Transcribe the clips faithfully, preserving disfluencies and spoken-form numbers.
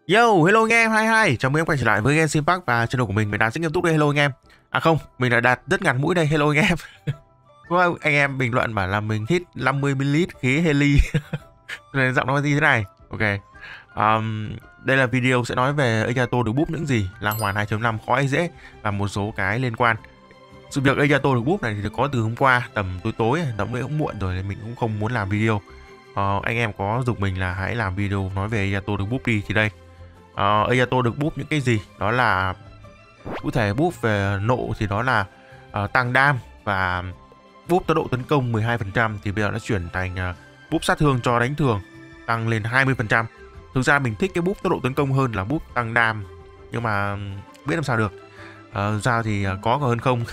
Yo, hello anh em, hai hai, chào mừng em quay trở lại với Genshin Impact và channel của mình. Mình đang rất nghiêm túc đây, hello anh em. À không, mình đã đạt rất ngặt mũi đây, hello anh em. Có anh em bình luận bảo là mình hit năm mươi mi li lít khí heli. Nên giọng nói như thế này. Ok. Um, đây là video sẽ nói về Ayato được búp những gì, La Hoàn hai chấm năm khó hay dễ và một số cái liên quan. Sự việc Ayato được búp này thì có từ hôm qua, tầm tối tối, tầm đấy cũng muộn rồi nên mình cũng không muốn làm video. Uh, anh em có giục mình là hãy làm video nói về Ayato được búp đi thì đây. Uh, Ayato được búp những cái gì? Đó là cụ thể búp về nộ thì đó là uh, tăng đam và búp tốc độ tấn công mười hai phần trăm thì bây giờ nó chuyển thành uh, búp sát thương cho đánh thường tăng lên hai mươi phần trăm. Thực ra mình thích cái búp tốc độ tấn công hơn là búp tăng đam, nhưng mà biết làm sao được. Uh, sao thì uh, có còn hơn không.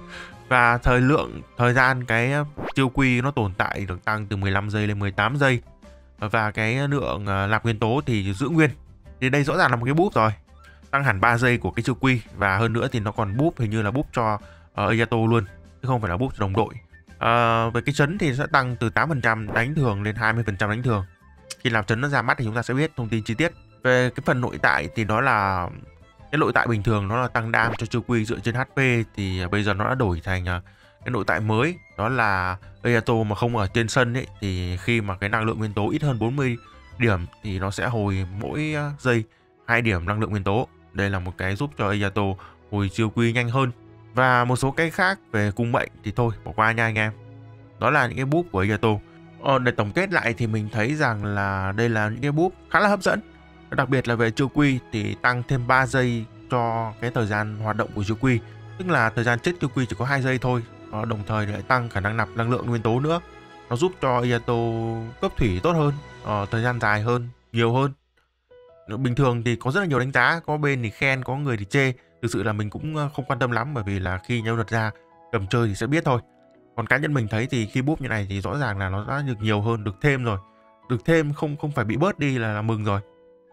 Và thời lượng thời gian cái chiêu quy nó tồn tại được tăng từ mười lăm giây lên mười tám giây, và cái lượng uh, nạp nguyên tố thì giữ nguyên. Thì đây rõ ràng là một cái búp rồi, tăng hẳn ba giây của cái chiêu quy, và hơn nữa thì nó còn búp hình như là búp cho uh, Ayato luôn chứ không phải là búp cho đồng đội. Uh, về cái chấn thì sẽ tăng từ tám phần trăm đánh thường lên hai mươi phần trăm đánh thường. Khi làm chấn nó ra mắt thì chúng ta sẽ biết thông tin chi tiết. Về cái phần nội tại thì đó là cái nội tại bình thường, nó là tăng đam cho chiêu quy dựa trên hát pê, thì bây giờ nó đã đổi thành uh, cái nội tại mới, đó là Ayato mà không ở trên sân ấy, thì khi mà cái năng lượng nguyên tố ít hơn bốn mươi điểm thì nó sẽ hồi mỗi giây hai điểm năng lượng nguyên tố. Đây là một cái giúp cho Ayato hồi chiêu quy nhanh hơn. Và một số cái khác về cung mệnh thì thôi bỏ qua nha anh em. Đó là những cái búp của Ayato. Ờ, để tổng kết lại thì mình thấy rằng là đây là những cái búp khá là hấp dẫn. Đặc biệt là về chiêu quy thì tăng thêm ba giây cho cái thời gian hoạt động của chiêu quy, tức là thời gian chết chiêu quy chỉ có hai giây thôi. Ờ, đồng thời lại tăng khả năng nạp năng lượng nguyên tố nữa. Nó giúp cho Ayato cấp thủy tốt hơn, ờ, thời gian dài hơn, nhiều hơn. Bình thường thì có rất là nhiều đánh giá, có bên thì khen, có người thì chê. Thực sự là mình cũng không quan tâm lắm, bởi vì là khi nhân vật ra cầm chơi thì sẽ biết thôi. Còn cá nhân mình thấy thì khi búp như này thì rõ ràng là nó đã được nhiều hơn, được thêm rồi. Được thêm không không phải bị bớt đi là, là mừng rồi.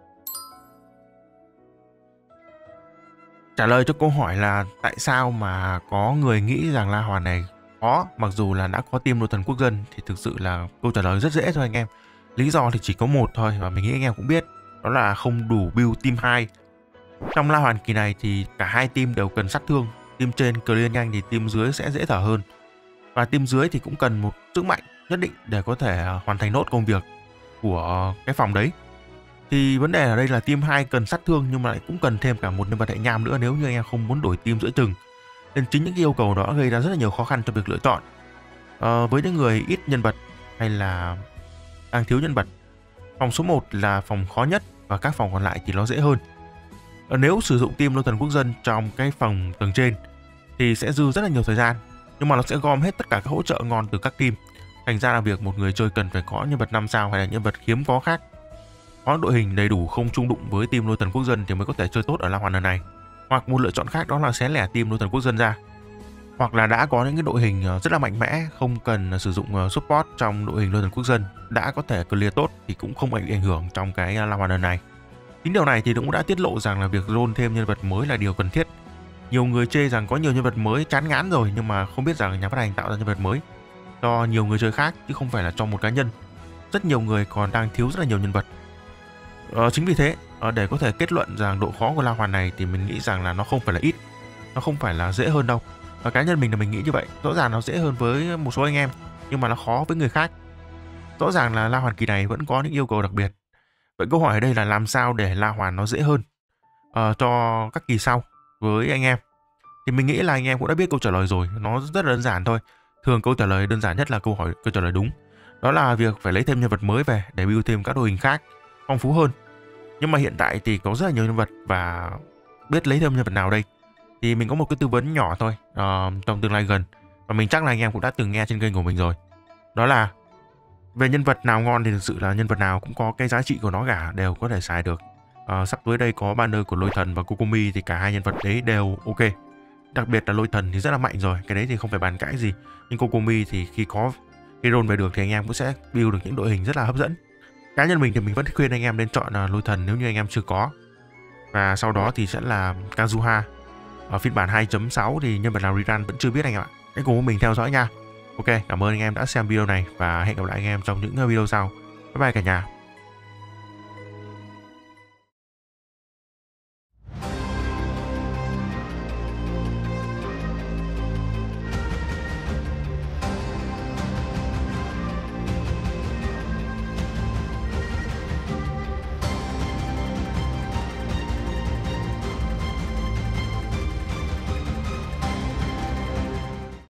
Trả lời cho câu hỏi là tại sao mà có người nghĩ rằng La Hoàn này khó mặc dù là đã có team Lôi Thần Quốc Dân, thì thực sự là câu trả lời rất dễ thôi anh em. Lý do thì chỉ có một thôi và mình nghĩ anh em cũng biết, đó là không đủ build team hai. Trong La Hoàn kỳ này thì cả hai team đều cần sát thương, team trên clear nhanh thì team dưới sẽ dễ thở hơn. Và team dưới thì cũng cần một sức mạnh nhất định để có thể hoàn thành nốt công việc của cái phòng đấy. Thì vấn đề ở đây là team hai cần sát thương nhưng mà lại cũng cần thêm cả một nhân vật hệ nham nữa nếu như anh em không muốn đổi team giữa chừng. Nên chính những cái yêu cầu đó gây ra rất là nhiều khó khăn cho việc lựa chọn. À, với những người ít nhân vật hay là đang thiếu nhân vật, phòng số một là phòng khó nhất và các phòng còn lại thì nó dễ hơn. À, nếu sử dụng team Lôi Thần Quốc Dân trong cái phòng tầng trên thì sẽ dư rất là nhiều thời gian, nhưng mà nó sẽ gom hết tất cả các hỗ trợ ngon từ các team. Thành ra là việc một người chơi cần phải có nhân vật năm sao hay là nhân vật hiếm có khác, có đội hình đầy đủ không chung đụng với team Lôi Thần Quốc Dân thì mới có thể chơi tốt ở La Hoàn lần này. Hoặc một lựa chọn khác đó là xé lẻ team Lôi Thần Quốc Dân ra. Hoặc là đã có những cái đội hình rất là mạnh mẽ, không cần sử dụng support trong đội hình Lôi Thần Quốc Dân, đã có thể clear tốt thì cũng không bị ảnh hưởng trong cái La Hoàn lần này. Chính điều này thì cũng đã tiết lộ rằng là việc roll thêm nhân vật mới là điều cần thiết. Nhiều người chê rằng có nhiều nhân vật mới chán ngán rồi, nhưng mà không biết rằng nhà phát hành tạo ra nhân vật mới cho nhiều người chơi khác chứ không phải là cho một cá nhân. Rất nhiều người còn đang thiếu rất là nhiều nhân vật. Ờ, chính vì thế, để có thể kết luận rằng độ khó của La Hoàn này thì mình nghĩ rằng là nó không phải là ít, nó không phải là dễ hơn đâu. Và cá nhân mình là mình nghĩ như vậy. Rõ ràng nó dễ hơn với một số anh em, nhưng mà nó khó với người khác. Rõ ràng là La Hoàn kỳ này vẫn có những yêu cầu đặc biệt. Vậy câu hỏi ở đây là làm sao để La Hoàn nó dễ hơn uh, cho các kỳ sau với anh em? Thì mình nghĩ là anh em cũng đã biết câu trả lời rồi, nó rất là đơn giản thôi. Thường câu trả lời đơn giản nhất là câu hỏi câu trả lời đúng. Đó là việc phải lấy thêm nhân vật mới về để build thêm các đội hình khác phong phú hơn. Nhưng mà hiện tại thì có rất là nhiều nhân vật và biết lấy thêm nhân vật nào đây? Thì mình có một cái tư vấn nhỏ thôi uh, trong tương lai gần, và mình chắc là anh em cũng đã từng nghe trên kênh của mình rồi. Đó là về nhân vật nào ngon thì thực sự là nhân vật nào cũng có cái giá trị của nó cả, đều có thể xài được. Uh, sắp tới đây có banner của Lôi Thần và Kokomi thì cả hai nhân vật đấy đều ok. Đặc biệt là Lôi Thần thì rất là mạnh rồi, cái đấy thì không phải bàn cãi gì. Nhưng Kokomi thì khi có cái roll về được thì anh em cũng sẽ build được những đội hình rất là hấp dẫn. Cá nhân mình thì mình vẫn khuyên anh em nên chọn uh, Lôi Thần nếu như anh em chưa có. Và sau đó thì sẽ là Kazuha. Ở phiên bản hai chấm sáu thì nhân vật nào rerun vẫn chưa biết anh em ạ. Hãy cùng mình theo dõi nha. Ok, cảm ơn anh em đã xem video này và hẹn gặp lại anh em trong những video sau. Bye bye cả nhà.